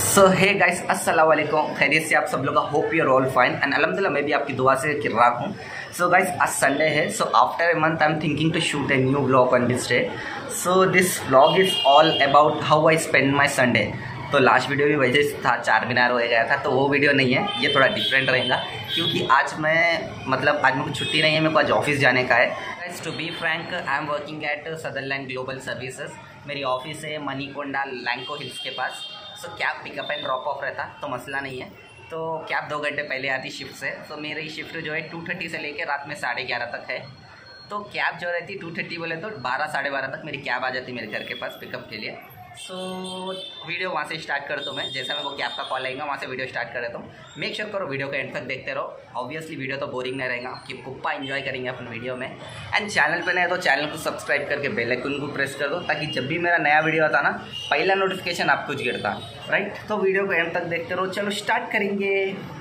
सो hey guys, अस्सलाम वालेकुम। खैरियत से आप सब लोग का, hope your all fine and अल्हम्दुलिल्लाह मैं भी आपकी दुआ से किर्राक हूँ। सो गाइस, आज संडे है, so after a month I am thinking to shoot a new vlog on this day. So this vlog is all about how I spend my Sunday. तो लास्ट वीडियो भी वैसे था, चार मीनार हो गया था, तो वो वीडियो नहीं है, ये थोड़ा डिफरेंट रहेगा क्योंकि आज मैं आज मेरे को छुट्टी नहीं है, मेरे को आज ऑफिस जाने का है। To be frank, I am working at Sutherland Global Services. मेरी ऑफिस है मनीकोंडा लैंको हिल्स के पास। So cab pickup and drop off रहता तो मसला नहीं है। तो कैब 2 घंटे पहले आती शिफ्ट से। तो मेरी शिफ्ट जो है 2:30 से लेकर रात में 11:30 तक है। तो कैब जो रहती 2:30 बोले तो 12 साढ़े 12 तक मेरी कैब आ जाती मेरे घर के पास पिकअप के लिए। सो वीडियो वहाँ से स्टार्ट करता हूँ मैं, जैसा मेरे को कैब का कॉल आएगा वहाँ से वीडियो स्टार्ट कर देता हूँ। मेक श्योर करो वीडियो को एंड तक देखते रहो। ऑब्वियसली वीडियो तो बोरिंग नहीं रहेगा, आपकी पुप्पा एंजॉय करेंगे अपन वीडियो में। एंड चैनल पे नए तो चैनल को सब्सक्राइब करके बेल आइकन को प्रेस कर दो, ताकि जब भी मेरा नया वीडियो आता ना, पहला नोटिफिकेशन आपको गिरता, राइट। तो वीडियो को एंड तक देखते रहो। चलो स्टार्ट करेंगे।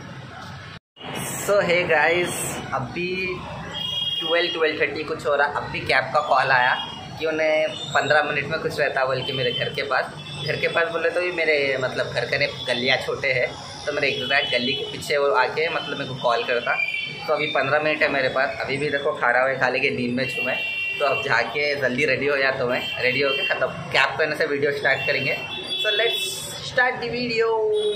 सो हे गाइस, अभी 12:30 कुछ हो रहा। अभी कैब का कॉल आया कि उन्हें 15 मिनट में कुछ रहता बोल के मेरे घर के पास बोले। तो ये मेरे घर के गलियाँ छोटे हैं, तो मेरे एग्जैक्ट गली के पीछे वो आके मेरे को कॉल करता। तो अभी 15 मिनट है मेरे पास। अभी भी देखो खा रहा हुआ खा लेके नींद में छूँ मैं। तो अब जाके जल्दी रेडी हो जाता हूँ मैं। रेडी होके खत्म कैब करने से वीडियो स्टार्ट करेंगे। So let's start the video.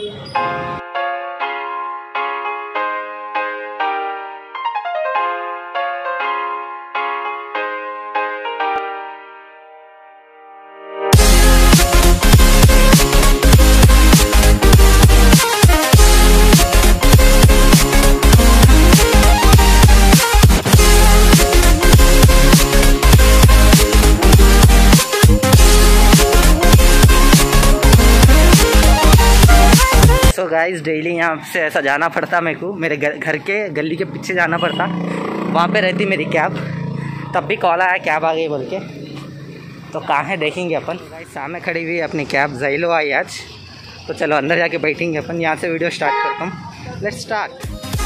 तो गाइस, डेली यहाँ से ऐसा जाना पड़ता मेरे को, मेरे घर के गली के पीछे जाना पड़ता, वहाँ पे रहती मेरी कैब। तब भी कॉल आया कैब आ गई बोल के। तो कहाँ है देखेंगे अपन। गाइस, सामने खड़ी हुई अपनी कैब, ज़ैलो आई आज। तो चलो अंदर जाके बैठेंगे अपन। यहाँ से वीडियो स्टार्ट करता हूँ। Let's start.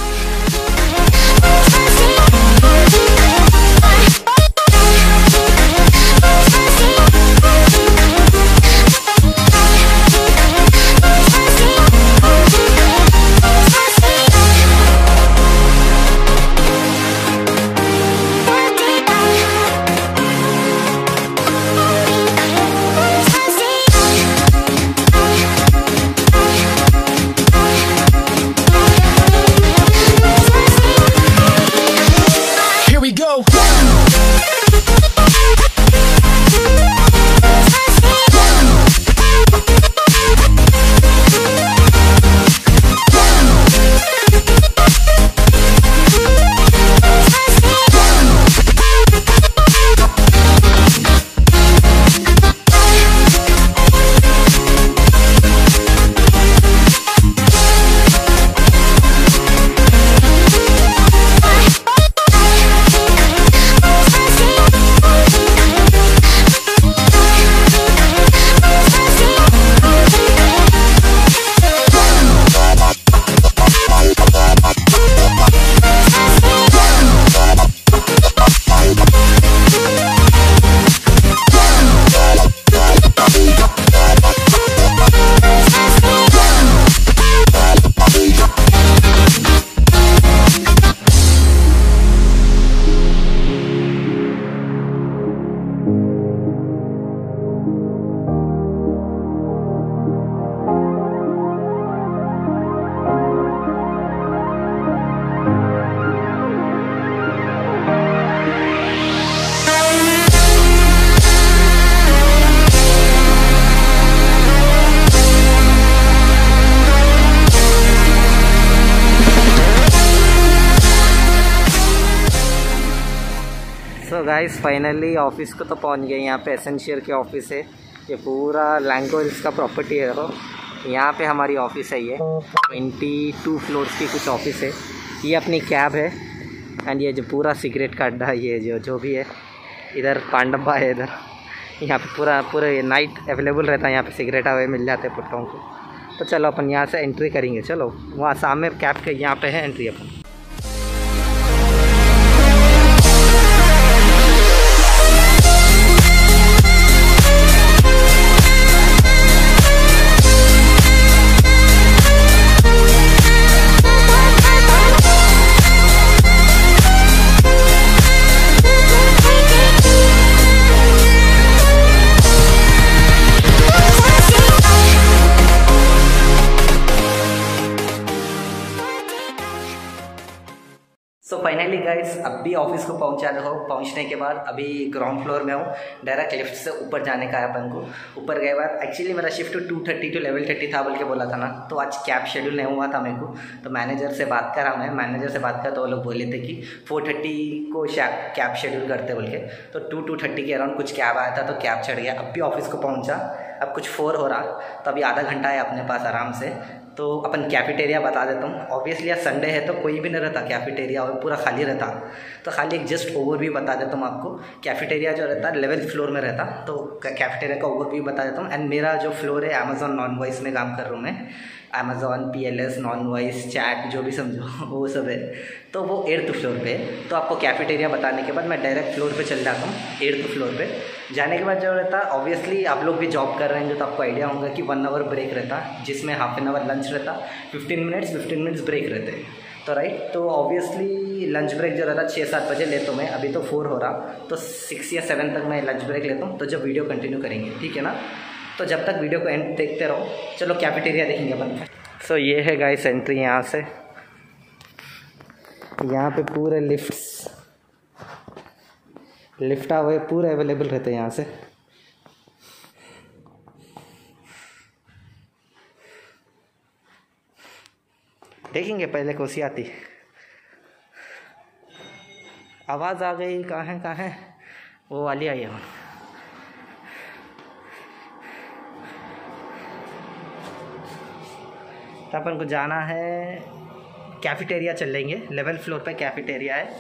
तो गाइस, फाइनली ऑफिस को तो पहुंच गए। यहाँ पे एसेंशियल के ऑफिस है। ये पूरा लैंको हिल्स का प्रॉपर्टी है। तो यहाँ पे हमारी ऑफिस है। ये 22 फ्लोर्स की कुछ ऑफिस है। ये अपनी कैब है। एंड ये जो पूरा सिगरेट का अड्डा, ये जो भी है, इधर पांडब्बा है इधर। यहाँ पे पूरा नाइट अवेलेबल रहता है। यहाँ पे सिगरेट हवे मिल जाते हैं पुट्टों को। तो चलो अपन यहाँ से एंट्री करेंगे। चलो वहाँ सामने कैब के यहाँ पे है एंट्री अपन। फाइनली गाइस अब भी ऑफिस को पहुंचने के बाद अभी ग्राउंड फ्लोर में हूँ। डायरेक्ट लिफ्ट से ऊपर जाने का है अपन को। ऊपर गए बाद एक्चुअली मेरा शिफ्ट 2:30 to 11:30 था बोल के बोला था ना, तो आज कैब शेड्यूल नहीं हुआ था मेरे को। तो मैनेजर से बात करा तो वो लोग बोले थे कि 4:30 को कैब शेड्यूल करते बोल के। तो 2:30 के अराउंड कुछ कैब आया था तो कैब चढ़ गया। अब भी ऑफिस को पहुँचा, अब कुछ 4 हो रहा, तो अभी आधा घंटा है अपने पास आराम से। तो अपन कैफेटेरिया बता देता हूँ। ऑब्वियसली आज संडे है तो कोई भी नहीं रहता कैफेटेरिया, और पूरा खाली रहता। तो खाली एक जस्ट ओवरव्यू बता देता हूँ आपको। कैफेटेरिया जो रहता है 11th फ्लोर में रहता, तो कैफेटेरिया का ओवरव्यू बता देता हूँ। एंड मेरा जो फ्लोर है अमेजॉन नॉन वॉइस में काम कर रहा हूँ मैं। Amazon PLS non voice chat जो भी समझो वो सब है। तो वो 8th फ्लोर पे। तो आपको कैफेटेरिया बताने के बाद मैं डायरेक्ट फ्लोर पे चल जाता हूँ 8th फ्लोर पे। जाने के बाद जो रहता है ऑब्वियसली आप लोग भी जॉब कर रहे हैं तो आपको आइडिया होगा कि 1 आवर ब्रेक रहता, जिसमें हाफ एन आवर लंच रहता, 15 मिनट्स ब्रेक रहते हैं। तो राइट, तो ऑब्वियसली लंच ब्रेक जो रहता 6-7 बजे लेता हूँ मैं। अभी तो 4 हो रहा, तो 6 या 7 तक मैं लंच ब्रेक लेता हूँ। तो जब वीडियो कंटिन्यू करेंगे, ठीक है ना। तो जब तक वीडियो को एंड देखते रहो। चलो कैफेटेरिया देखेंगे अपन। सो ये है गाइस एंट्री। यहाँ से यहाँ पे पूरे लिफ्ट हुए पूरे अवेलेबल रहते हैं यहाँ से। देखेंगे पहले कौन आती। आवाज़ आ गई, कहाँ है वो वाली आई है। तो अपन को जाना है कैफेटेरिया, चल लेंगे 11th फ्लोर पे कैफेटेरिया है।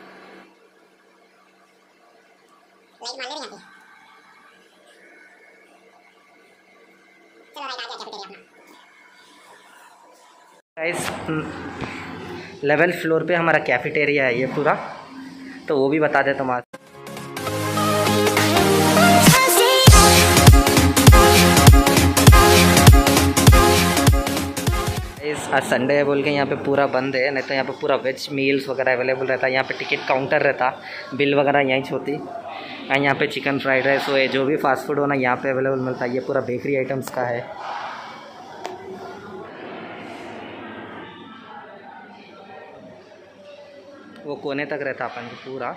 गाइस 11th फ्लोर पे हमारा कैफेटेरिया है ये पूरा, तो वो भी बता देता हूँ। आज संडे है बोल के यहाँ पे पूरा बंद है, नहीं तो यहाँ पे पूरा वेज मील्स वगैरह अवेलेबल रहता है। यहाँ पे टिकट काउंटर रहता, बिल वगैरह यहीं से होती। यहाँ पे चिकन फ्राइड राइस हो, जो भी फास्ट फूड हो ना यहाँ पे अवेलेबल मिलता है। ये पूरा बेकरी आइटम्स का है। वो कोने तक रहता अपन को पूरा।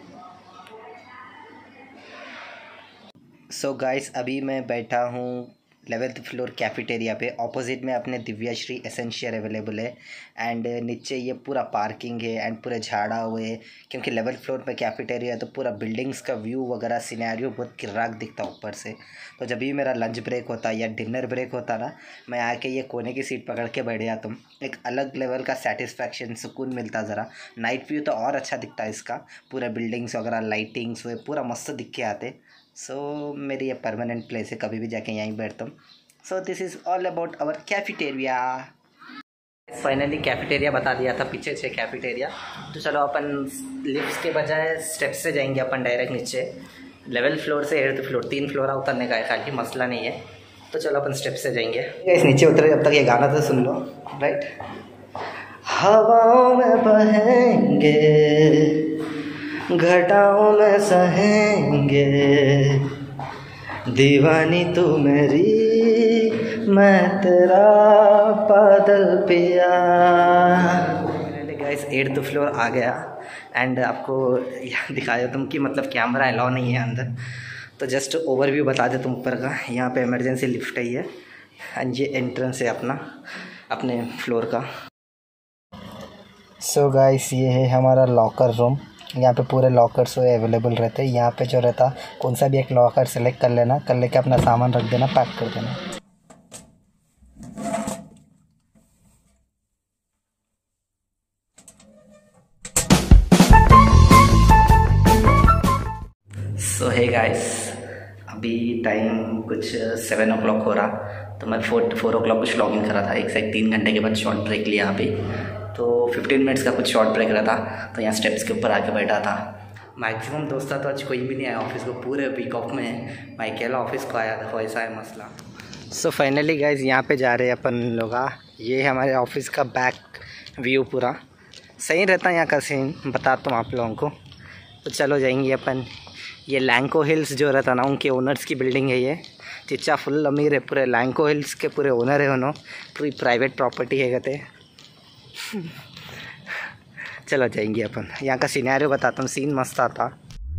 सो गाइस अभी मैं बैठा हूँ 11th फ्लोर कैफेटेरिया पे। ऑपोजिट में अपने दिव्याश्री एसेंशियल अवेलेबल है। एंड नीचे ये पूरा पार्किंग है एंड पूरे झाड़ा हुए, क्योंकि 11th फ्लोर पे कैफेटेरिया है तो पूरा बिल्डिंग्स का व्यू वगैरह सिनेरियो बहुत किर्राक दिखता ऊपर से। तो जब भी मेरा लंच ब्रेक होता या डिनर ब्रेक होता ना, मैं आके ये कोने की सीट पकड़ के बैठ जाता हूँ। एक अलग लेवल का सेटिस्फैक्शन, सुकून मिलता ज़रा। नाइट व्यू तो और अच्छा दिखता है इसका, पूरा बिल्डिंग्स वगैरह लाइटिंग्स हुए पूरा मस्त दिख के आते। सो मेरी ये परमानेंट प्लेस है, कभी भी जाके यहीं बैठता हूँ। So this is all about our cafeteria. Finally cafeteria बता दिया था, पीछे से कैफेटेरिया। तो चलो अपन लिफ्ट के बजाय स्टेप्स से जाएंगे अपन डायरेक्ट नीचे। 11th फ्लोर से 8th फ्लोर 3 फ्लोर उतरने का है, खाली मसला नहीं है। तो चलो अपन स्टेप से जाएंगे। इस नीचे उतरे जब तक ये गाना तो सुन लो, राइट। हवाओं में बहेंगे, घटाओं में सहेंगे, दीवानी तू मेरी, मैं तेरा पागल पिया। गाइस 8th फ्लोर आ गया एंड आपको दिखा देता हूँ कि मतलब कैमरा अलाउ नहीं है अंदर। तो जस्ट ओवरव्यू बता देता हूँ ऊपर का। यहाँ पे इमरजेंसी लिफ्ट है ये, एंड ये एंट्रेंस है अपने फ्लोर का। सो गाइस ये है हमारा लॉकर रूम। यहाँ पे पूरे लॉकर्स अवेलेबल रहते हैं। यहाँ पे जो रहता कौन सा भी एक लॉकर सेलेक्ट कर लेना, कर लेके अपना सामान रख देना, पैक कर देना। सो हे गाइस अभी टाइम कुछ 7 o'clock हो रहा, तो मैं 4 o'clock कुछ लॉग इन करा था। एक से 3 घंटे के बाद शॉर्ट ब्रेक लिया अभी, तो 15 मिनट्स का कुछ शॉर्ट ब्रेक रहा था। तो यहाँ स्टेप्स के ऊपर आके बैठा था। मैक्सिमम दोस्त तो आज कोई भी नहीं आया ऑफिस को, पूरे वीक ऑफ में मैं अकेला ऑफिस को आया था, वैसा है मसला। सो फाइनली गाइज यहाँ पे जा रहे हैं अपन लोग। ये हमारे ऑफिस का बैक व्यू पूरा सही रहता है यहाँ का सीन, बताता हूँ आप लोगों को। तो चलो जाएंगे अपन। ये लैंको हिल्स जो रहता ना, उनके ओनर्स की बिल्डिंग है ये। चिच्चा फुल अमीर है, पूरे लैंको हिल्स के पूरे ओनर है उन्होंने, पूरी प्राइवेट प्रॉपर्टी है कहते। चलो जाएंगे अपन। यहाँ का सिनेरियो बताता हूँ, सीन मस्त आता।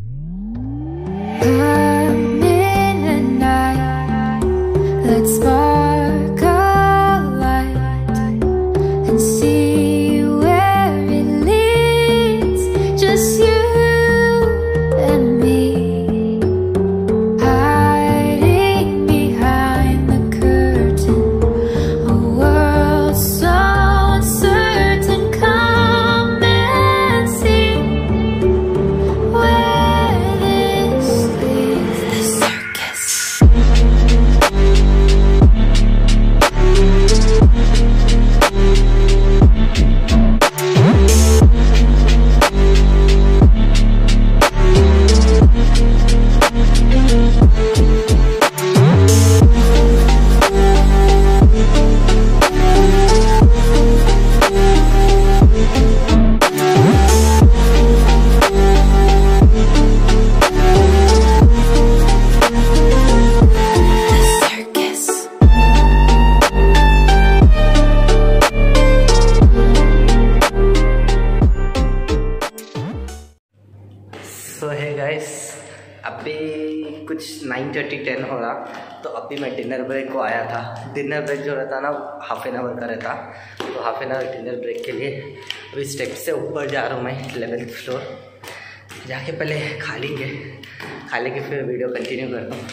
सो है गाइस, अभी कुछ 9:30-10 हो रहा, तो अभी मैं डिनर ब्रेक को आया था। डिनर ब्रेक जो रहता ना हाफ एन आवर का रहता, तो half an hour dinner break के लिए अभी स्टेप से ऊपर जा रहा हूँ मैं 11th फ्लोर। जाके पहले खा लेंगे फिर वीडियो कंटिन्यू करता हूँ।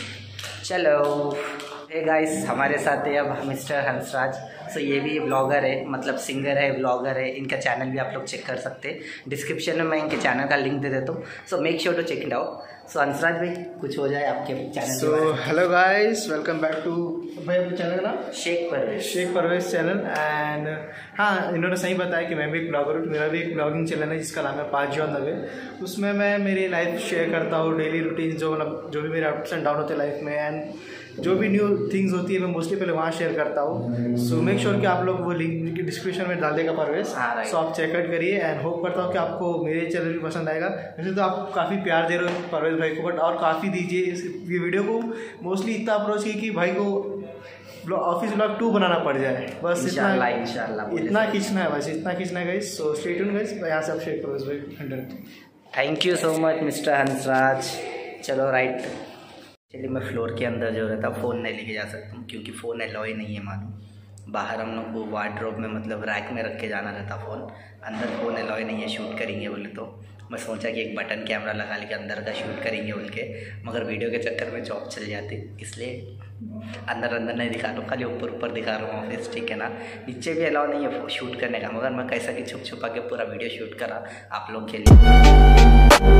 चलो हे गाइस, हमारे साथ है अब मिस्टर हंसराज। सो ये भी ब्लॉगर है, मतलब सिंगर है, ब्लॉगर है। इनका चैनल भी आप लोग चेक कर सकते हैं, डिस्क्रिप्शन में मैं इनके चैनल का लिंक दे देता हूँ। So make sure to check it out. So Hansraj भाई, कुछ हो जाए आपके channel. So hello guys, welcome back to भाई अपने चैनल का नाम शेख परवेश चैनल। एंड हाँ, इन्होंने सही बताया कि मैं भी एक ब्लॉगर हूँ। मेरा भी एक ब्लॉगिंग चैनल है जिसका नाम है पाँच जॉन दवे। उसमें मैं मेरी लाइफ शेयर करता हूँ, डेली रूटीन जो भी मेरे अप्स एंड डाउन होते हैं लाइफ में, एंड जो भी न्यू थिंग्स होती है मैं मोस्टली पहले वहाँ शेयर करता हूँ। सो मेक श्योर कि आप लोग वो लिंक डिस्क्रिप्शन में डाल देगा परवेश। सो आप चेकआउट करिए एंड होप करता हूँ कि आपको मेरे चैनल भी पसंद आएगा। वैसे तो आप काफ़ी प्यार दे रहे हो परवेश भाई को, बट और काफ़ी दीजिए इस वीडियो को। मोस्टली इतना अप्रोच की कि भाई को ऑफिस ब्लॉग 2 बनाना पड़ जाए, बस इतना खींचना है, बस इतना खींचना है guys. So stay tune guys, यहाँ से आप शेयर करो भाई 100। Thank you so much mister Hansraj. चलो राइट, चलिए मैं फ्लोर के अंदर जो रहता फ़ोन नहीं लेके जा सकता हूँ, क्योंकि फ़ोन अलाउ ही नहीं है मालूम। बाहर हम लोग को वार्डरोब में मतलब रैक में रख के जाना रहता फ़ोन, अंदर फ़ोन अलाउ ही नहीं है। शूट करेंगे बोले तो मैं सोचा कि एक बटन कैमरा लगा लेके अंदर का शूट करेंगे बोल के, मगर वीडियो के चक्कर में जॉब चल जाती, इसलिए अंदर नहीं दिखा रहा हूँ, खाली ऊपर दिखा रहा हूँ ऑफिस, ठीक है ना। नीचे भी अलाउ नहीं है शूट करने का, मगर मैं कैसा कि छुपा के पूरा वीडियो शूट करा आप लोग के लिए।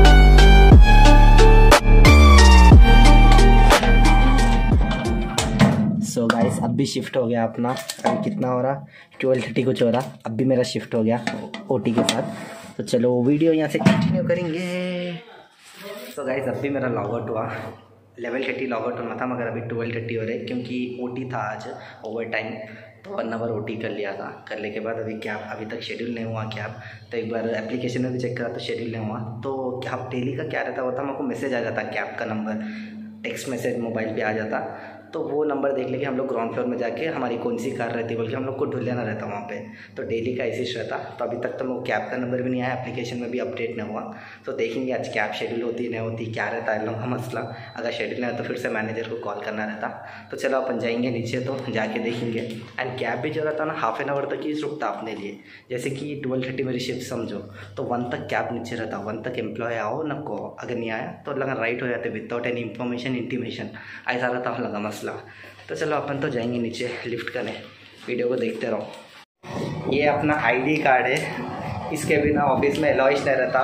सो गाइस, अब भी शिफ्ट हो गया अपना। अभी कितना हो रहा, 12:30 कुछ हो रहा। अब भी मेरा शिफ्ट हो गया ओटी के साथ। तो चलो वीडियो यहाँ से कंटिन्यू करेंगे। सो गाइस, अब भी मेरा लॉग आउट हुआ। 11:30 लॉग आउट होना था, मगर अभी 12:30 हो रहे, क्योंकि ओटी था आज, ओवर टाइम। तो 1 आवर ओटी कर लिया था। करने के बाद अभी कैब अभी तक शेड्यूल नहीं हुआ कैब, तो एक बार एप्लीकेशन में भी चेक करा तो शेड्यूल नहीं हुआ। तो कैब डेली का क्या रहता होता, मेरे को मैसेज आ जाता कैब का नंबर, टेक्स्ट मैसेज मोबाइल पे आ जाता। तो वो नंबर देख लेके हम लोग ग्राउंड फ्लोर में जाके हमारी कौन सी कार रहती है बोल के हम लोग को ढूंढ लेना रहता वहाँ पे। तो डेली का ऐसे रहता। तो अभी तक तो वो कैब का नंबर भी नहीं आया, एप्लीकेशन में भी अपडेट नहीं हुआ। तो देखेंगे आज कैब शेड्यूल होती नहीं होती, क्या रहता है लोग का मसला। अगर शेड्यूल नहीं होता तो फिर से मैनेजर को कॉल करना रहता। तो चलो अपन जाएंगे नीचे, तो जाके देखेंगे। एंड कैब भी जो रहता ना हाफ एन आवर तक ही रुकता अपने लिए। जैसे कि 12:30 मेरी शिफ्ट समझो, तो 1 तक कैब नीचे रहता। 1 तक एम्प्लॉय आओ न को, अगर नहीं आया तो लगा राइट हो जाते विदाउट एनी इन्फॉर्मेशन इंटीमेशन, ऐसा रहता लगा मसला। तो चलो अपन तो जाएंगे नीचे लिफ्ट करने, वीडियो को देखते रहो। ये अपना आईडी कार्ड है, इसके बिना ऑफिस में अलाउड नहीं रहता।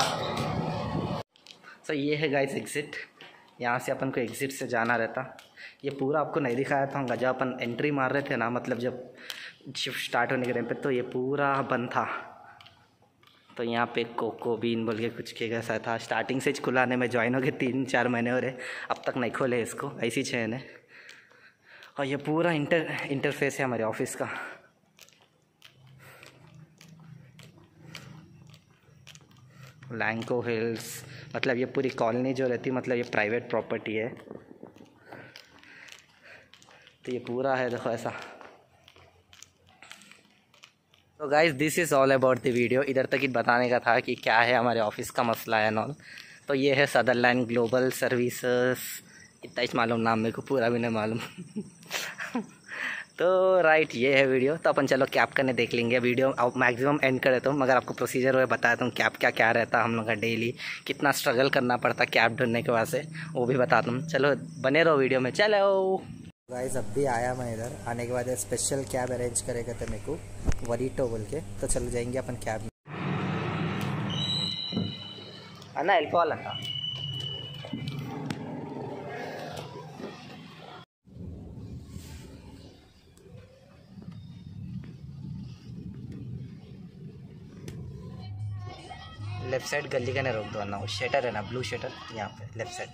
सो ये है गाइस एग्ज़िट, यहाँ से अपन को एग्ज़िट से जाना रहता। ये पूरा आपको नहीं दिखाया था, जब अपन एंट्री मार रहे थे ना, मतलब जब शिफ्ट स्टार्ट होने के टाइम पे, तो ये पूरा बंद था। तो यहाँ पे कोको बीन बोल के कुछ के कैसा था, स्टार्टिंग से खुलाने में ज्वाइन हो गए 3-4 महीने हो रहे, अब तक नहीं खोले इसको, ऐसी चैन है। और ये पूरा इंटरफेस है हमारे ऑफिस का। लैंको हिल्स, मतलब ये पूरी कॉलोनी जो रहती, मतलब ये प्राइवेट प्रॉपर्टी है। तो ये पूरा है देखो ऐसा। तो guys this is all about the video. इधर तक ही बताने का था कि क्या है हमारे ऑफिस का मसला है नॉल। तो ये है सदरलैंड ग्लोबल सर्विसेज, इतना ही मालूम, नाम मेरे को पूरा भी नहीं मालूम। तो राइट, ये है वीडियो। तो अपन चलो कैब करने देख लेंगे। वीडियो मैक्सिमम एंड कर देता हूँ, मगर आपको प्रोसीजर वो बताता हूँ कैब क्या रहता हम लोग का, डेली कितना स्ट्रगल करना पड़ता कैब ढूंढने के वास्ते, वो भी बताता हूँ। चलो बने रहो वीडियो में। चलो गाइस, अब भी आया मैं इधर। आने के बाद स्पेशल कैब अरेंज करेगा था मेरे को वरीटो बोल के। तो चलो जाएंगे अपन कैब में। अन्ना हेल्प वाला था। लेफ्ट साइड गली का नहीं रोक दो अन्ना, वो शटर है ना, ब्लू शटर, यहाँ पे लेफ्ट साइड।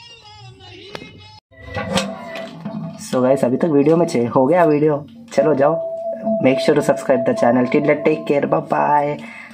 सो गाइस, अभी तक वीडियो में हो गया वीडियो। चलो जाओ, make sure to subscribe the channel. Till take care, bye bye.